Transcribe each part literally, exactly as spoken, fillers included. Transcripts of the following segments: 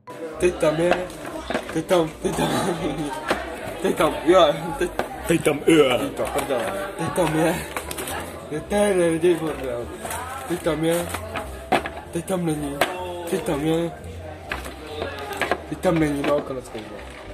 Teď tam je, teď tam, teď tam, teď tam, jo, teď, teď tam, jo, to prdele, teď tam je, je tady, vidíš, bordel, teď tam je, teď tam není, teď tam je, teď tam není, no, konec konců.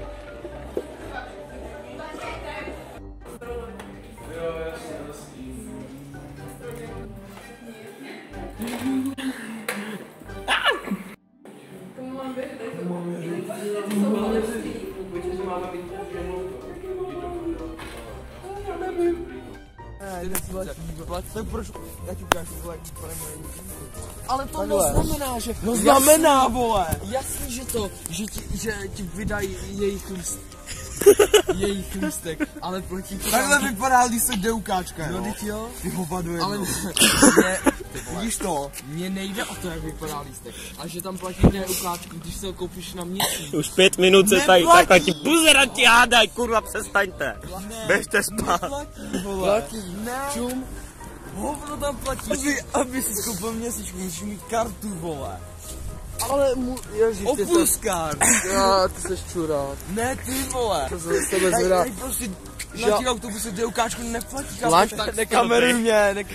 Tak proč? Já ti ukážu, vole, ale to neznamená, že... No znamená, vole! Jasný, že to, že ti, že ti vydají jejich list. Jejich lístek, ale platí to... Takhle vypadá lístek deukáčka, jo? No, teď jo. Ty hovado jedno. Ale ne, vidíš to? mně nejde o to, jak vypadá lístek. A že tam platí deukáčku, když se ho koupíš na měsíc. Už pět minut se tady takhle ti buzeranti hádají, kurva, přestaňte. Běžte spát. Platí, ne. Čum. Hovno tam platí. Aby, aby si skoupil měsíčku, musíš mít kartu, vole. Ale mu, ježiš, Opuskár. Já, ty seš čurák. Ne, ty vole. To se z tebe zvedá. Tady prostě na těch autobusech deukáčku neplatí. Laň, tak nekameruj mě, nek...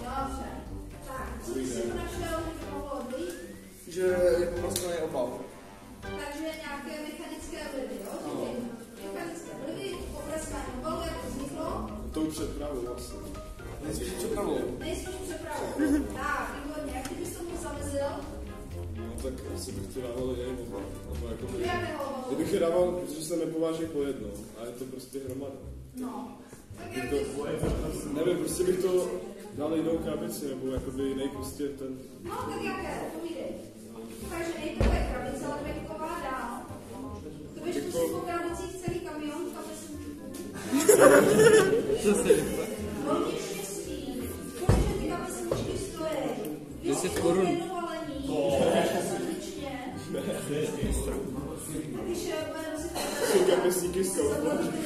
Že je pomaskaný obal. Takže nějaké mechanické vlivy, jo? Mechanické vlivy, popraskání obalu, jak to vzniklo? Tou přepravou vlastně. Nejspíš přepravou. Nejspíš přepravou. Tak, výborně, jak ty bys tomu zamezil? No tak asi bych to dával jeden oba. Nebo jako by... Jakého obalu? Kdybych je dával, protože se nepováží po jedno. A je to prostě hromada. No. Tak Bych jak to, bys... nevím, prostě bych to dal jinou krabici, nebo jakoby jiný prostě ten... No, tak jaké? Povídej. Takže nejprve krabice, ale venková dál. To bys pustit po krabicích celý kamion, kam jsem... Co se Hodně štěstí. Protože ty kapesničky stojí. deset korun. Jsou kapesníky z toho.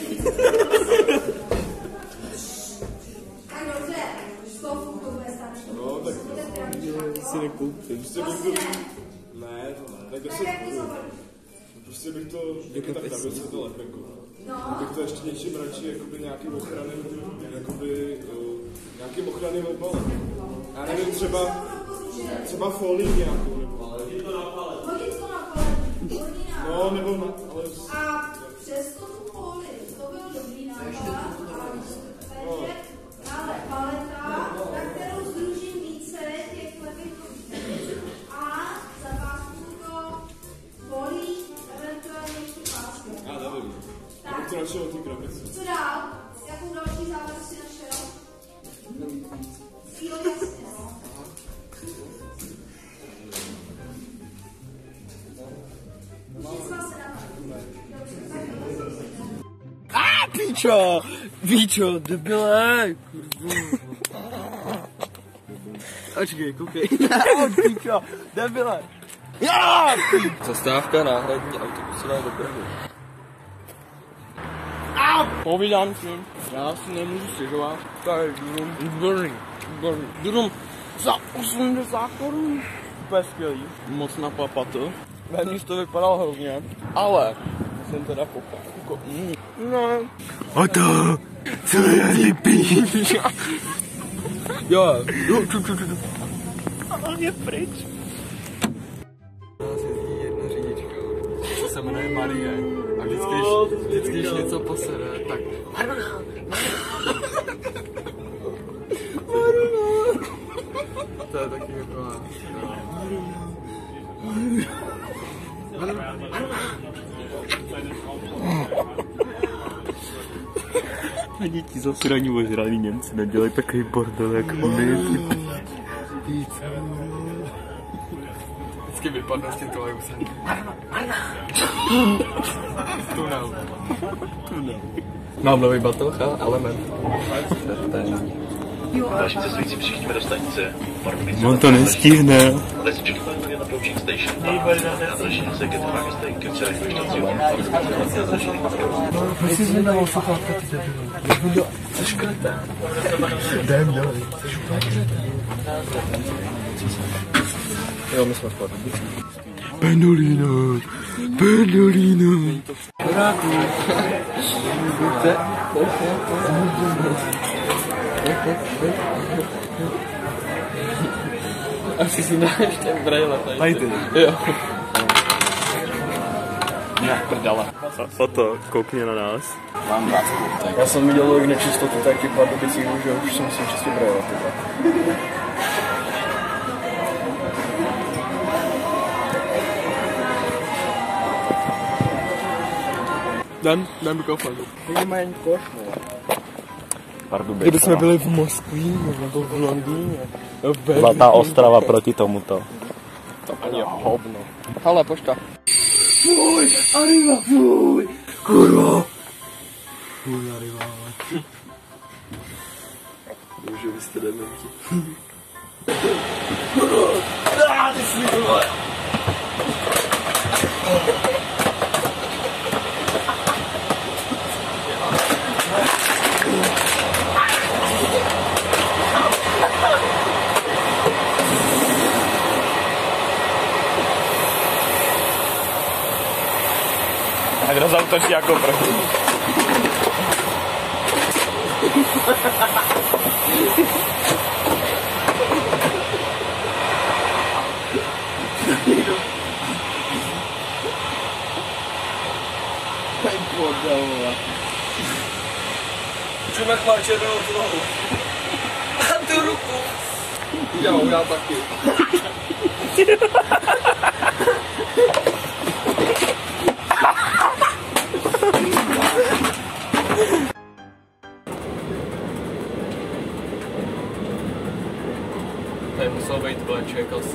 Tak dobře, stovku to bude stačit. No, tak si nekoupím. prostě bych to... Ne, to ne. Tak deset korun. Prostě bych to... Jak je ta krabice, to lepenko. Bych to ještě něčím radši, jakoby nějakým ochranným, jakoby... Nějakým ochranným obalem. Já nevím, třeba... Třeba folii nějakou, nebo... Hodit to na pole. No, nebo na... Ale... A přesto tu folii, to byl dobrý nápad. Takže dále paleta, na kterou združím více těch levých krabic. A zapásnu to folii, eventuálně ještě pásku. Já nevím. Já bych to našel od té krabice. Co dál? Jakou další záležitost si našel? Jo, jasně, no. A píčo! Píčo, debile! Počkej, koukej. Píčo, debile! Já! Zastávka náhradní autobusová doprava. Povídám si. Já si nemůžu stěžovat. Tady dům. Výborný, výborný. Dům Za osmdesát korun. Úplně skvělý. moc na papato. Vevnitř to vypadalo hrozně, ale jsem teda koukal. Mm. No. O to, co já vypíš? Jo, Jo, ču, ču, ču. On je pryč. Nás jezdí jedna řidička, to se jmenuje Marie. A vždycky, když, vždycky, když něco posede, tak... Maruna! To je taky taková... A děti zasraní ožralí Němci nedělají takový bordel, jak oni. Vždycky vypadne s tím trolejbusem. Tunel. Tunel. Mám nový batoh a element. Další cestující přijíždíme do stanice. On to nestihne. Ladies and gentlemen, we are approaching station. Nádraží se get the market stay. Consider your Jestli jsi nedával sluchátka, ty debil. Jsi škrete. Jdem, dělej. Jsi škrete. Jo, my jsme spadli. Pendolino, pendolino. Ráku. Asi si dáš ten brejle tady. Tady ty. Jo. Ne, prdala. Foto, koukni na nás. Mám vrátku. Já jsem viděl jak nečistotu taky Pardubicích, že už jsem si čistě brejle. Jdem, jdem do kafe. Tady mají jen koš, no. Pardubice. Kdyby jsme byli v Moskvě, nebo v Londýně. Zlatá Ostrava proti tomuto. To ani hovno. Hele, pošta. Fuj, arriva, fuj, kurva. Fuj, arriva. Bože, vy jste dementi. Ah, ty jsi vole. A kdo zautočí jako první? Čumek má červenou tu nohu. A tu ruku. Jo, já taky. Tady musel být vleček asi.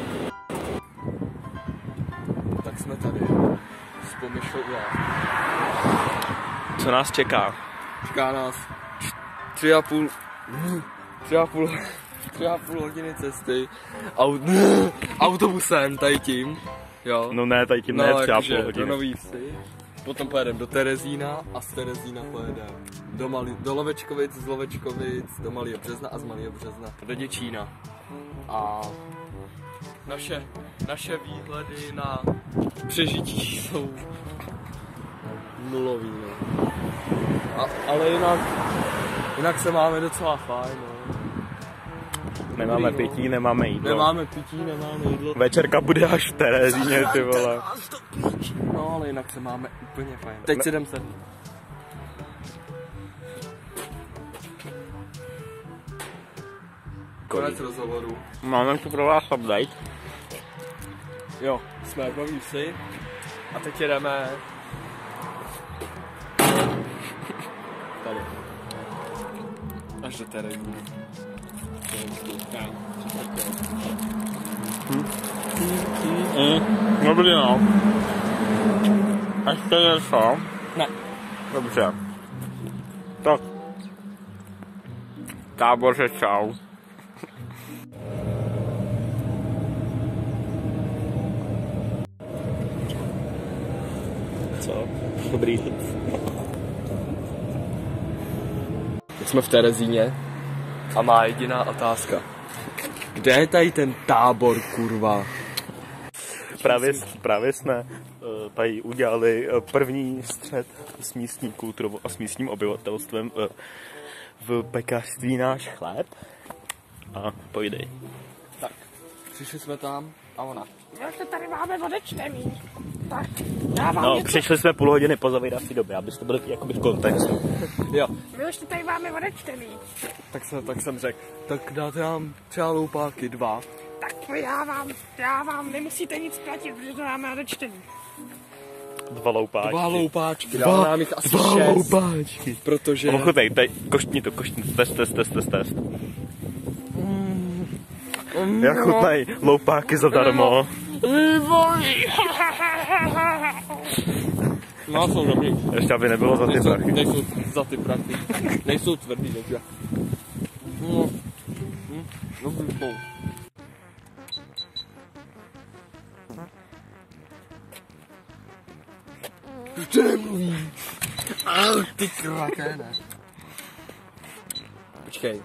Tak jsme tady. S pomyšlou já. Co nás čeká? Čeká nás tři a půl, tři a půl, tři a půl hodiny cesty Aut, autobusem tady tím, jo. No ne, tady tím no, ne, třeba jakože půl do hodiny. Nový Vsi, potom pojedeme do Terezína a z Terezína pojedeme do, Malý, do Lovečkovic, z Lovečkovic, do Malého Března a z Malého Března do Děčína. A naše, naše výhledy na přežití jsou nulový, no. A, ale jinak, jinak se máme docela fajn, no. Nemáme pití, nemáme jídlo. Nemáme pití, nemáme jídlo. Večerka bude až v Terezíně, ty vole. No, ale jinak se máme úplně fajn. Teď si jdem sednout. Konec rozhovoru. Máme tu pro vás update. Jo, jsme v Nový Vsi a teď jedeme tady. Až do Terezína. Mm, dobrý no. Ještě něco? Ne. Dobře. Tak. Táboře, čau. Co? Dobrý. Jsme v Terezíně a má jediná otázka. Kde je tady ten tábor, kurva? Právě, právě jsme tady udělali první střet s místní kulturou a s místním obyvatelstvem v pekařství Náš chléb. A pojdej. Tak, přišli jsme tam a ona. Já se tady máme odečtený. Tak, já vám No, něco... přišli jsme půl hodiny po zavírací době, abyste byli jakoby v kontextu. Jo, My už to tady máme odečtený. tak jsem, tak jsem řekl, tak dáte nám třeba loupáky dva. Tak já vám, já vám nemusíte nic platit, protože to máme odečtený. Dva loupáčky. Dva loupáčky, dáme nám jich asi Dva šest, loupáčky. protože... Ochutnej, teď, koštni to, koštni to, test, test, test, test, test. Jak chutnají loupáky zadarmo. Výborný. No, jsou dobrý. Ještě aby nebylo za ty Nejsou, prachy. nejsou za ty prachy. Nejsou tvrdý, takže. No, hm, dobrý jsou. Ještě nemluví. Au, ty krakéne. Počkej.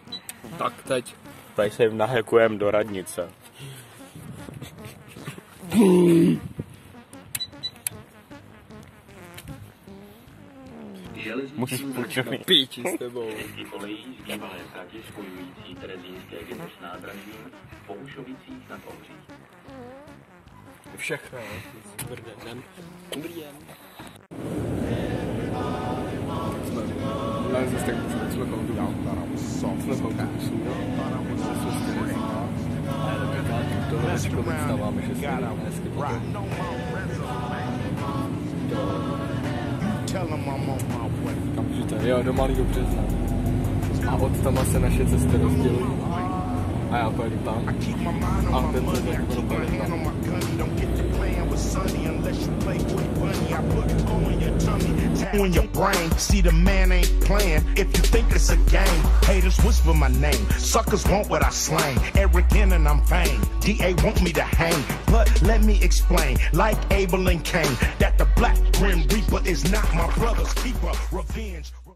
Tak teď. Tady se jim nahekujeme do radnice. Můžeš počkej. Píči s tebou. kolejí z bývalé trati spojující Terezínské ghetto s nádražím v Bohušovicích nad Ohří. Všechno, dobrý den. Dobrý den. Ale zase tak jsme kontu. Jsme kontu. Tohle večko vystáváme šest minut hezky potom. Kam můžete? Jo, do Malého Března. A od tam se naše cesty rozdělují. A já pojedu tam. A ten zde budu pojedu tam. In your brain, see the man ain't playing. If you think it's a game, haters whisper my name. Suckers want what I slang. Arrogant and I'm vain. D A want me to hang, but let me explain. Like Abel and Cain, that the black grim reaper is not my brother's keeper. Revenge.